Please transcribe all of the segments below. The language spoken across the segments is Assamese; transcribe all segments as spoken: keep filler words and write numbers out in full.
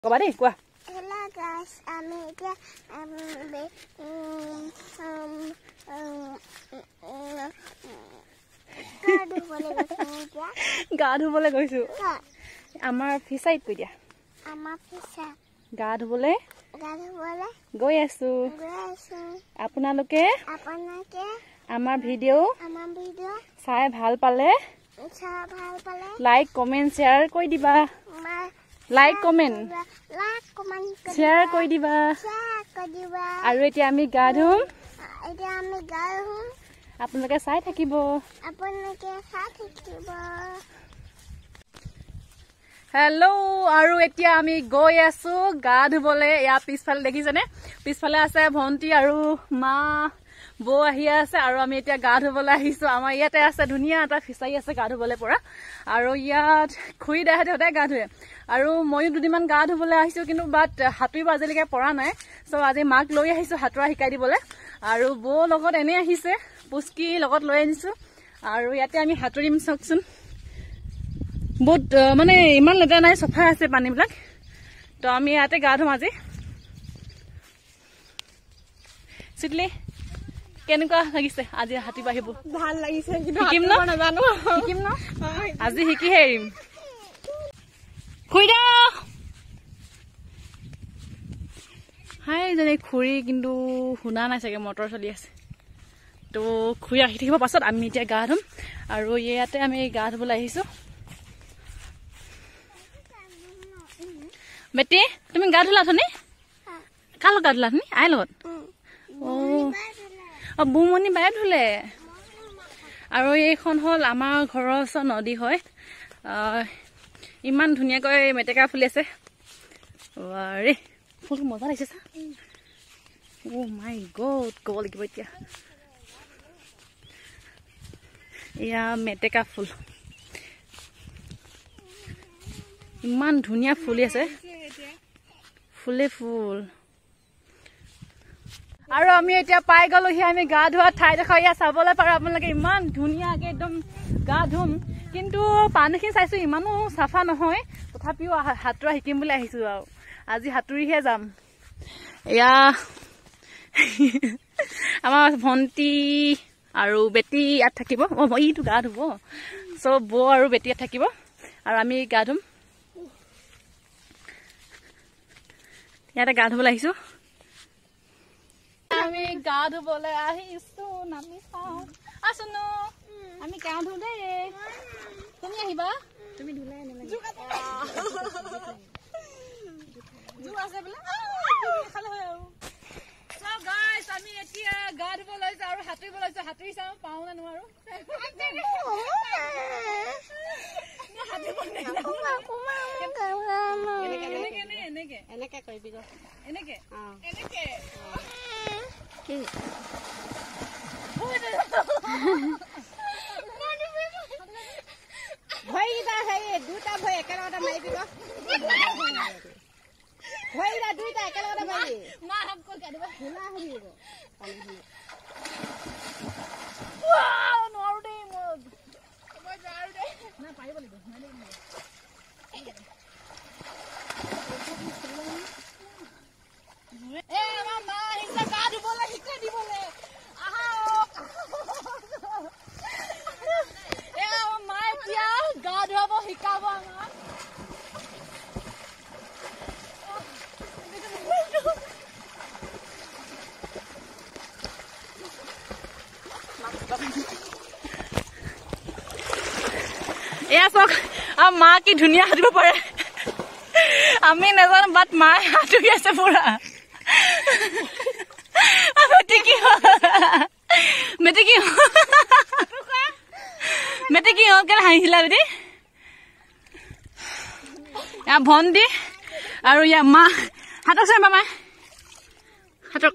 Kau balik kuah. Hello guys, আমি এতিয়া গা ধুবলৈ গৈছো আমাৰ ফিচাইত কৈ দিয়া আমাৰ ফিচা গা ধুবলৈ গা ধুবলৈ গৈ আছো গৈ আছো আপোনালোকে আপোনালোকে আমাৰ ভিডিঅ' আমাৰ ভিডিঅ' চাই ভাল পালে চাই ভাল পালে লাইক কমেন্ট শ্বেয়াৰ কৰি দিবা like comment like comment share কৰি দিবা শ্বেয়াৰ কৰি দিবা আৰু এতিয়া আমি গা ধুম এতিয়া আমি গা ধুম আপোনালোকে চাই থাকিব আপোনালোকে চাই থাকিব হেল্ল' আৰু এতিয়া আমি গৈ আছো গা ধুবলৈ এয়া পিছফালে দেখিছেনে পিছফালে আছে ভন্টি আৰু মা বৌ আহি আছে আৰু আমি এতিয়া গা ধুবলৈ আহিছো আমাৰ ইয়াতে আছে ধুনীয়া এটা ফিচাৰী আছে গা ধুবলৈ পৰা আৰু ইয়াত খুৰী দাহঁতে সদায় গা ধুৱে আৰু ময়ো দুদিনমান গা ধুবলৈ আহিছো কিন্তু বাট সাঁতুৰিব আজিলৈকে পৰা নাই চ' আজি মাক লৈ আহিছো সাঁতোৰা শিকাই দিবলৈ আৰু বৌ লগত এনেই আহিছে পুচকি লগত লৈ আনিছো আৰু ইয়াতে আমি সাঁতুৰিম চাওকচোন বহুত মানে ইমান লেতেৰা নাই চফা আছে পানীবিলাক তো আমি ইয়াতে গা ধুম আজি চিটলি কেনেকুৱা লাগিছে আজি হাতী বাঢ়িব ভাল লাগিছে শিকিম ন নাজানো শিকিম ন আজি শিকিহে এৰিম খুৰীদা হাই যেনে খুৰী কিন্তু শুনা নাই চাগে মটৰ চলি আছে তো খুৰী আহি থাকিব পাছত আমি এতিয়া গা ধুম আৰু ইয়াতে আমি গা ধুবলৈ আহিছো বেটি তুমি গা ধুলা থনি কাৰ লগত গা ধুলা থনি আই লগত অ বুমনি বাই ধুলে আৰু এইখন হ'ল আমাৰ ঘৰৰ ওচৰ নদী হয় ইমান ধুনীয়াকৈ মেটেকা ফুলি আছে ৰে ফুলটো মজা লাগিছে চা অ মাই গড ক'ব লাগিব এতিয়া এয়া মেটেকা ফুল ইমান ধুনীয়া ফুলি আছে ফুলে ফুল আৰু আমি এতিয়া পাই গলোহি আমি গা ধোৱা ঠাইডোখৰ ইয়াত চাবলৈ পাৰো আপোনালোকে ইমান ধুনীয়াকে একদম গা ধুম কিন্তু পানীখিনি চাইছো ইমানো চাফা নহয় তথাপিও সাঁতোৰা শিকিম বুলি আহিছো আৰু আজি সাঁতুৰিহে যাম এয়া আমাৰ ভন্টি আৰু বেটি ইয়াত থাকিব অ ইটো গা ধুব চ' বৌ আৰু বেটি ইয়াত থাকিব আৰু আমি গা ধুম ইয়াতে গা ধুবলৈ আহিছো আমি গা ধুবলৈ আহিছো নামি চাওঁ আছো ন আমি গা ধু দেই তুমি আহিবা তুমি ধুলাই নালাগে জু আছে বোলে খালে হয় আৰু চাও গাইস আমি এতিয়া গা ধুব লৈছো আৰু সাঁতুৰিব লৈছো সাঁতুৰি চাওঁ পাওঁ নে নোৱাৰো এনেকে কৰিবি গ এনেকে এনেকে কি ভৰিটা হেৰি দুটা ভৰি একেলগতে মাৰিবি গ ভৰিটা দুইটা একেলগতে মাৰিবি মা হাত কৈ কাটিব ধুলা হবি গ নোৱাৰো দেই মই মই যাওঁ দেই না পাৰিব লাগিব এ আমাৰ মা আহিছে গা ধুবলৈ শিকাই দিবলৈ আহা এ আমাৰ মা এতিয়া গা ধুৱাব শিকাব আমাক এয়া চাওক আৰু মা কি ধুনীয়া সাঁতুৰিব পাৰে আমি নাজানো বাট মায়ে সাঁতুৰি আছে পুৰা বেটি কি বেটি কি বেটি কি হ'ল কেনে হাঁহিছিলা বেটি এয়া ভন্টি আৰু ইয়াৰ মা হাতক চাই মামাই হাতক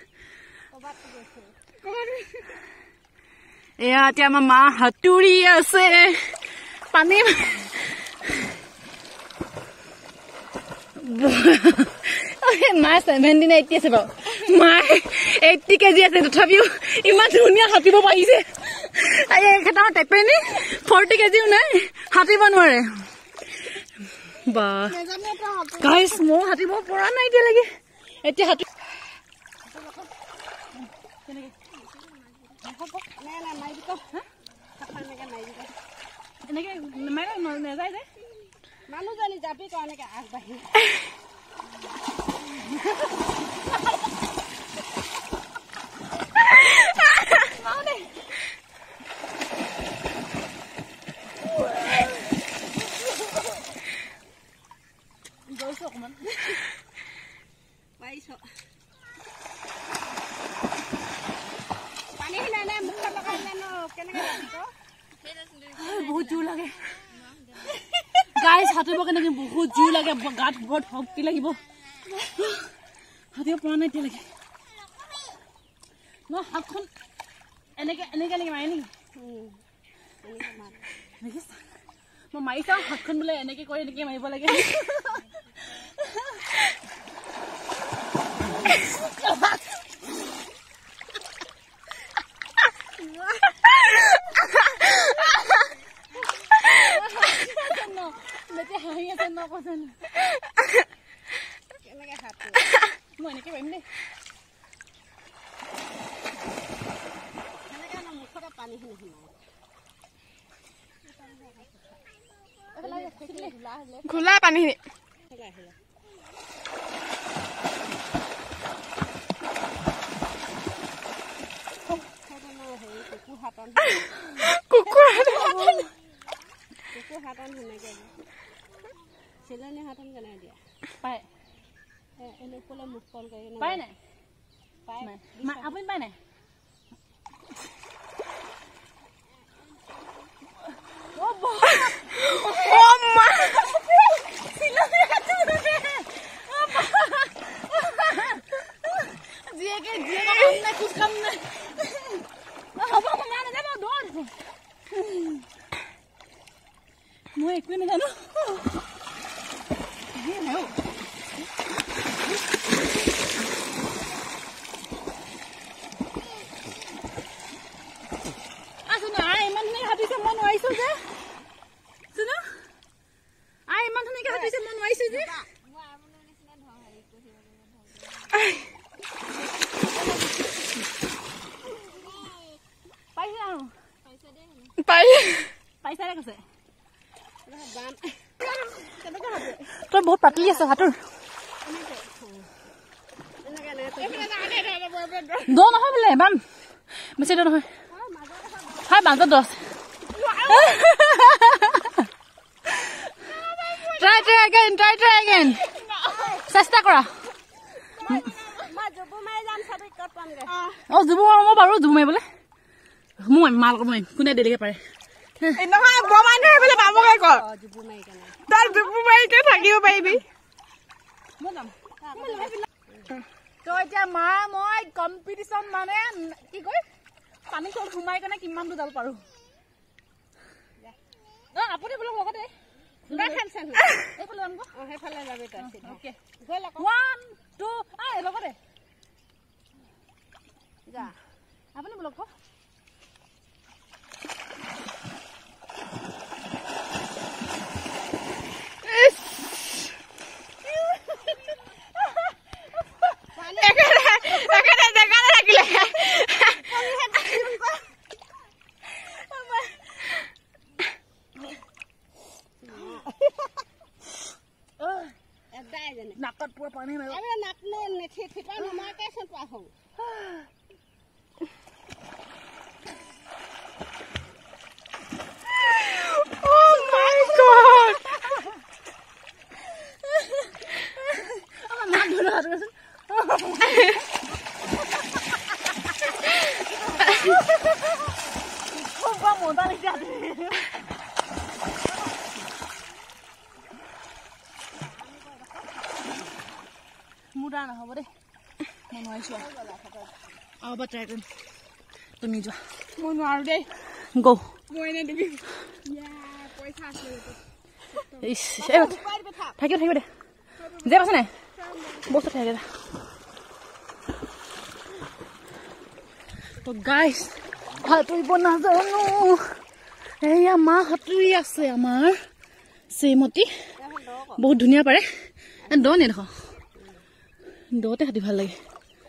এয়া এতিয়া আমাৰ মা সাঁতুৰি আছে পানী মায়ে ছেভেণ্টি নে এইটি আছে বাৰু মায়ে এইটি কেজি আছে তথাপিও ইমান ধুনীয়া সাঁতুৰিব পাৰিছে এখেতৰ টেপেনি ফৰ্টি কেজিও নাই সাঁতুৰিব নোৱাৰে বা গাইছ মই হাতিব পৰা নাই এতিয়ালৈকে এতিয়া হাতি এনেকে নেযায় যে মানুহজনী যাবি তো এনেকে আগবাঢ়ি গৈছো অকমান পাইছ পানী নাই নাই মুখত লগাই জানো কেনেকে বহুত জোৰ লাগে গাইছ হাতিব কেনেকে বহুত জোৰ লাগে গাত বহুত শক্তি লাগিব হাতিব পৰা নাই এতিয়ালৈকে ন হাতখন এনেকে এনেকে এনেকে মাৰে নেকি দেখিছ মই মাৰি চাওঁ হাতখন বোলে এনেকে কৰি এনেকে মাৰিব লাগে মই এনেকে পাৰিম দেই মুখতে পানী খোলা পানী কুকুৰ হাতন সেনেকে চিলনী হাতন কেনে দিয়া পায় এনে কলে মুখ কল কৰি পায় নাই পায় আপুনি পায় নাই ও ও মা চিলনী হাতন জিয়েকে জিয়েকে আমনে কুছ কাম নাই হ'ব মা না যাব দৌৰ মই একো নাজানো তই বহুত পাতলি আছ হাতৰ দ নহয় বোলে বাম বেছি দ নহয় হয় মাজত দহ try try again try try again চেষ্টা কৰা অ জুবু মই পাৰো জুবু মাৰিবলৈ মই মাল কমাই কোনে দেৰিকে পাৰে নহয় বমাই নহয় বোলে বাবুকে ক জুবু মাৰি কেনে তই জুবু মাৰিকে থাকিব পাৰিবি তো এতিয়া মা মই কম্পিটিশ্যন মানে কি কয় পানী চল সোমাই কেনে কিমান দূৰ যাব পাৰো অ আপুনি বোলে লগতে এইফালে আনব অ সেইফালে যাবি তাত ওকে গৈ লক ওৱান টু আই লগতে যা আপুনি বোলে ক নাকত পুৰা পানী মাৰিব আৰে নাক নে নেঠি ঠিপা নমাকে চন পা হও Oh my god আমার নাক ধরে হাত গেছে খুব বা মোটা লাগছে হাতে মুডা না হবে রে মন হইছো আবার ট্রাই করুন তুমি যা মন আর দে গো মই না দিবি ইয়া পয়সা আছে তো ইস এ থাকিও থাকিও দে যে আছে না বসে থাকে দে তো গাইস হাতুইব না জানো এইয়া মা হাতুই আছে আমার শ্রীমতী বহুত ধুনীয়া পাৰে দ নে দেখোন দতে হাতী ভাল লাগে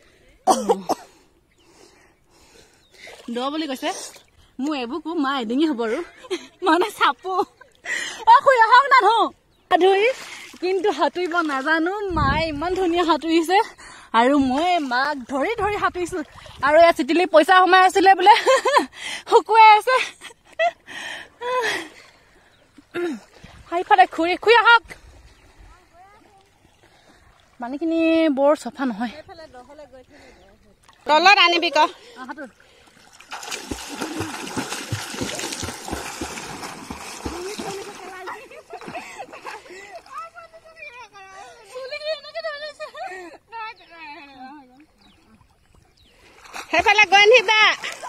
দ বুলি কৈছে মোৰ এবুকো মা এডিঙি হ'ব আৰু মানে চাপো শুই আহক না ধো ধুই কিন্তু সাঁতুৰিব নাজানো মায়ে ইমান ধুনীয়া সাঁতুৰিছে আৰু মই মাক ধৰি ধৰি সাঁতুৰিছো আৰু এয়া চিটিলি পইচা সোমাই আছিলে বোলে শুকুৱাই আছে হাইফালে খুৰি খুই আহক পানীখিনি বৰ চফা নহয় তলত আনিবি ক সেইফালে গৈ নিবা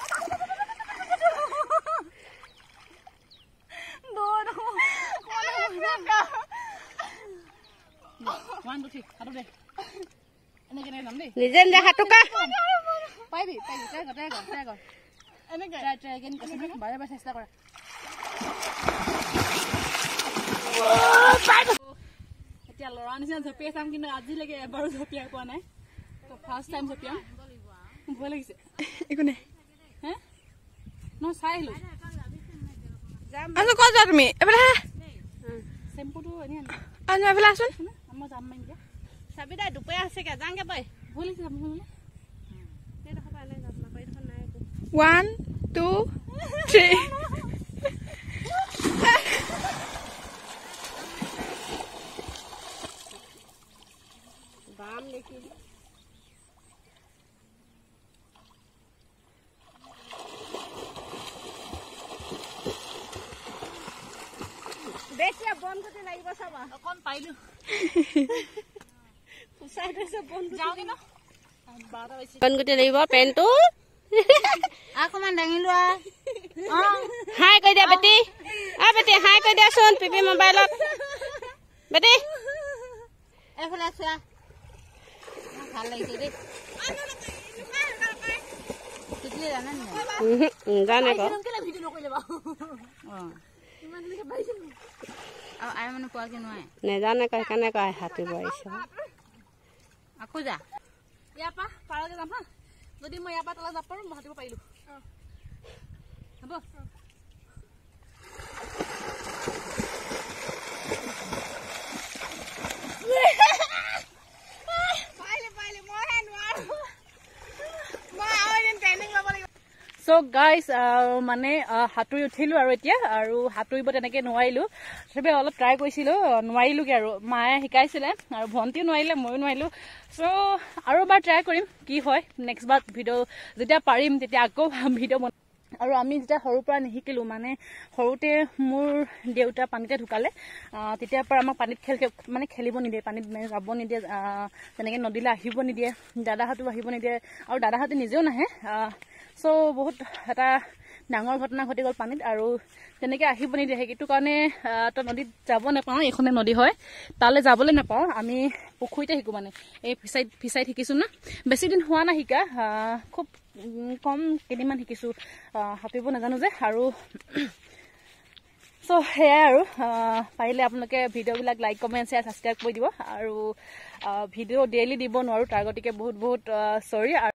নিজে নিজে হাতুকা পাৰিবি পাৰিবি ট্ৰাই কৰ ট্ৰাই কৰ ট্ৰাই কৰ এনেকৈ ট্ৰাই ট্ৰাই এগেইন বাৰে বাৰে চেষ্টা কৰা এতিয়া ল'ৰা নিচিনা জঁপিয়াই চাম কিন্তু আজিলৈকে এবাৰো জঁপিয়াই পোৱা নাই ফাৰ্ষ্ট টাইম জঁপিয়াম ভয় লাগিছে একো নাই হে নহয় চাই আহিলো আছো ক'ত যোৱা তুমি এইফালে চেম্পুটো এনেই আনো এইফালে আছোন মই যাম মাৰিম দিয়া চাবি দে দুপৰীয়া আছেগে যাওঁগে বৈ ভয় লাগিছে যাম বোলে ওৱান টু থ্ৰী বাম দেখি বেছিয়া বন গুটি লাগিব চাবা অকণ পাৰিলো উচাই দিছে বন যাওঁগে ন বন গুটি লাগিব পেনটো অকণমান দাঙি লোৱা হাই কৈ দিয়া বেটি অ বেটি হাই কৈ দিয়াচোন পিপি মোবাইলত বেটি এইফালে চোৱা ভাল লাগিছে দেই জানে ক আই মানে পোৱাকে নোৱাৰে নেজানে ক সেইকাৰণে কয় সাঁতুৰিব আহিছ আকৌ যা ইয়াৰ পৰা পাৰলৈ যাম হা যদি মই ইয়াৰ পৰা তলত যাব পাৰোঁ মই সাঁতুৰিব পাৰিলো হ'ব So guys, মানে সাঁতুৰি উঠিলো আৰু এতিয়া আৰু সাঁতুৰিব তেনেকে নোৱাৰিলো তথাপি অলপ ট্ৰাই কৰিছিলো নোৱাৰিলোগে আৰু মায়ে শিকাইছিলে আৰু ভণ্টিও নোৱাৰিলে ময়ো নোৱাৰিলো চ' আৰু এবাৰ ট্ৰাই কৰিম কি হয় নেক্সট বাৰ ভিডিঅ' যেতিয়া পাৰিম তেতিয়া আকৌ ভিডিঅ' বনাম আৰু আমি যেতিয়া সৰুৰ পৰা নিশিকিলো মানে সৰুতে মোৰ দেউতা পানীতে ঢুকালে তেতিয়াৰ পৰা আমাক পানীত খেল মানে খেলিব নিদিয়ে পানীত যাব নিদিয়ে তেনেকৈ নদীলৈ আহিব নিদিয়ে দাদাহঁতো আহিব নিদিয়ে আৰু দাদাহঁতে নিজেও নাহে চ' বহুত এটা ডাঙৰ ঘটনা ঘটি গ'ল পানীত আৰু তেনেকৈ আহিব নিদিয়ে সেইটো কাৰণে তো নদীত যাব নাপাওঁ এইখনে নদী হয় তালৈ যাবলৈ নাপাওঁ আমি পুখুৰীতে শিকোঁ মানে এই ফিচাইত ফিচাইত শিকিছোঁ না বেছি দিন হোৱা নাই শিকা খুব কম কেইদিনমান শিকিছোঁ সাঁতুৰিব নাজানো যে আৰু চ' সেয়াই আৰু পাৰিলে আপোনালোকে ভিডিঅ'বিলাক লাইক কমেণ্ট শ্বেয়াৰ ছাবস্ক্ৰাইব কৰি দিব আৰু ভিডিঅ' ডেইলি দিব নোৱাৰোঁ তাৰ গতিকে বহুত বহুত চৰি